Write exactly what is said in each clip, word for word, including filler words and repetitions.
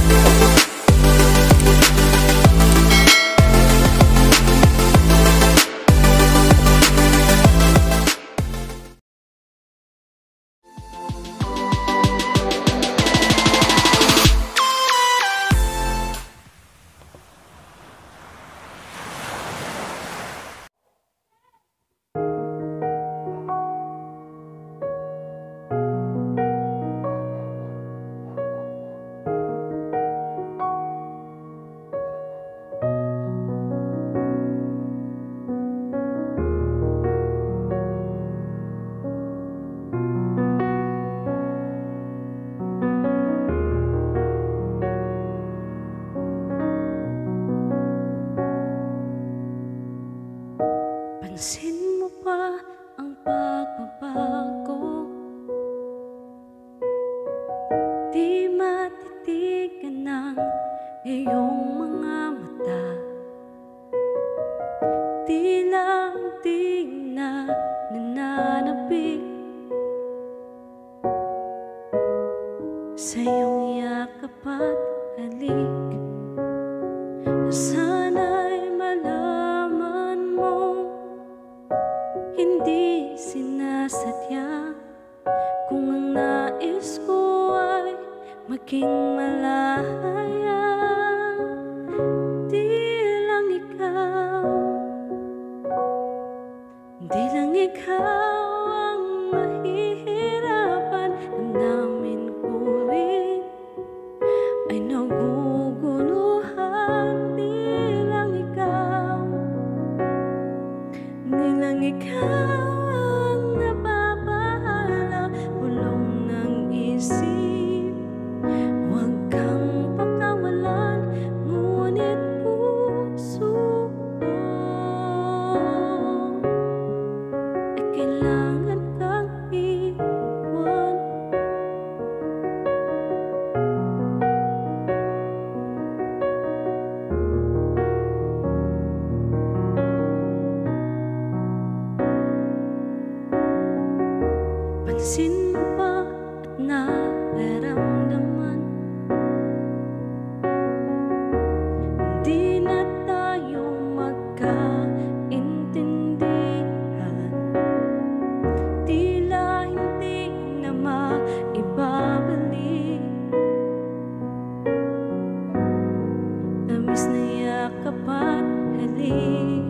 Pansin mo pa ang pagbabago? Di matitigan ng iyong mga mata. Tila di na nananabik sa iyong yakap at halik. Sana'y malaman mo, hindi sinasadya. Kung ang nais ko ay maging malaya, di lang ikaw, di lang ikaw ang mahihirapan. Damdamin ko rin ay naguguluhan. Di lang ikaw, di lang ikaw ang nababahala. Bulong ng isip, huwag kang pakawalan. Ngunit puso ko ay kailangan kang iwan. Pansin mo ba at nararamdaman? Di na tayo magkaintindihan. Tila hindi na maibabalik. Tamis na yakap at halik.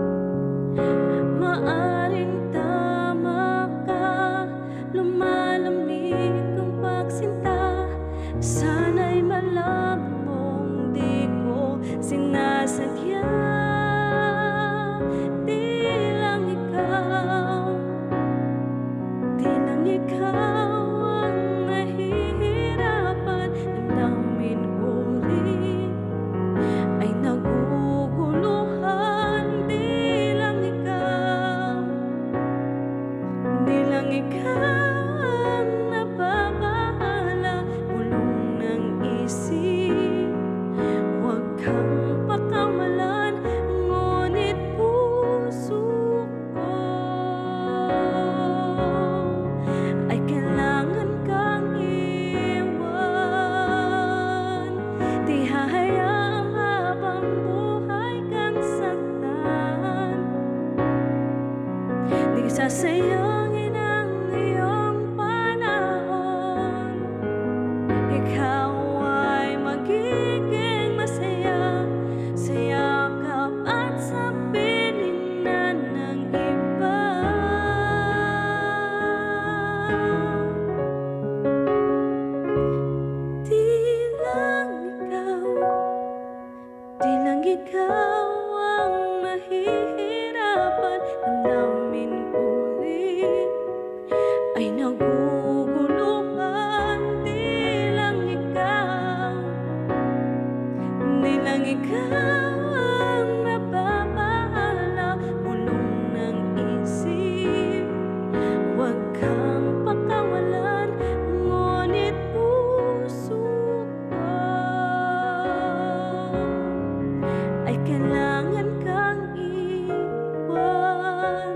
Maaring tama ka, lumalamig ang pagsinta. Sana'y malaman mong di ko sinasadya. Di lang ikaw, di lang ikaw ang nahihirapan. Damdamin ko rin ay naguguluhan. Di lang ikaw, di lang ikaw ang nababahala. Bulong ng isip, huwag kang pakawalan. Ngunit puso ko ay kailangan kang iwan. Di hahayaang habang buhay kang saktan. Di sasayangin ang iyong panahon. Ikaw ay magiging masaya sa yakap at sa piling na ng iba. Di lang ikaw, di lang ikaw ang mahihirapan. Damdamin ko rin ay naguguluhan. Di lang ikaw, di lang ikaw ang nababahala. Bulong ng isip, huwag kang pakawalan. Ngunit puso ko ay kailangan kang iwan.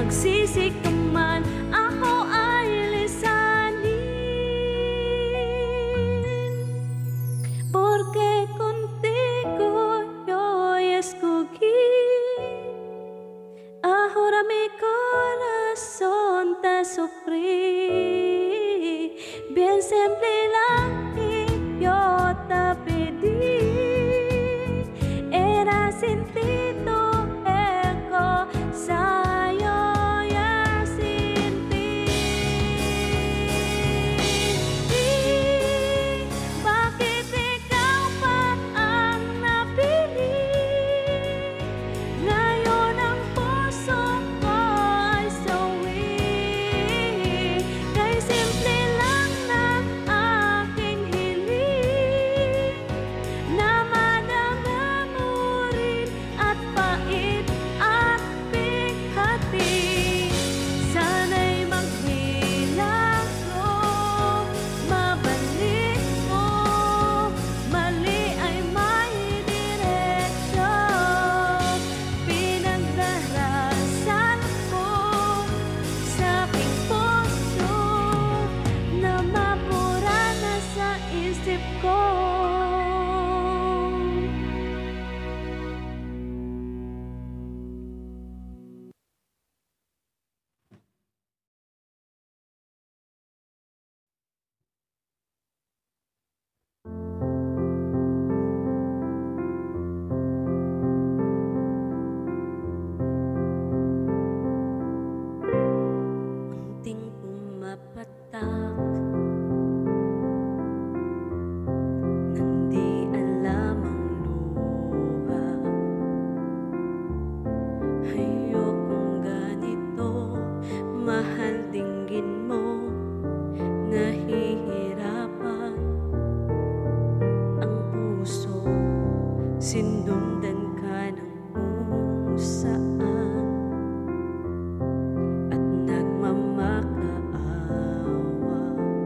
Magsisi ka man, ako ay lisanin. Porque contigo yo escogí. Ahora mi corazón te sufrí. Bien simple lang y yo te pedí. Era sentido eko sa'yo ya sin ti. Bakit ikaw pa ang napili? Ngayon ang puso ko ay sawi. Kay simple lang ng aking hiling, na madama mo rin at pait at bighati. Sana'y maghilaklo, mabalik mo. Mali ay may direksyon. Pinagdarasan ko sa aking puso, na mapura na sa isip ko. Munting pumapatak nang di alam ang luha. Ayokong ganito, mahal dinggin mo. Nahihirapan ang puso, sinundan ka ng kung saan, at nagmamakaawa.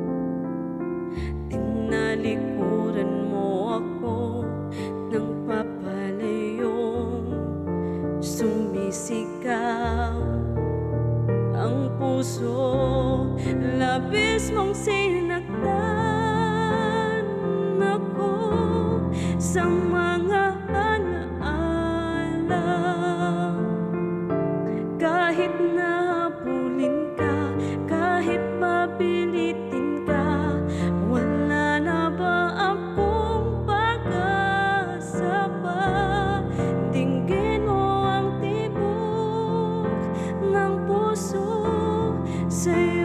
Tinalikuran mo ako ng papalayong sumisigaw. Ang puso, labis mong sinaktan ako sa mga alaala. Kahit nahabulin ka, kahit mapilitin ka, wala na ba akong pag-asa pa? Dinggin mo ang tibok ng puso sa'yo.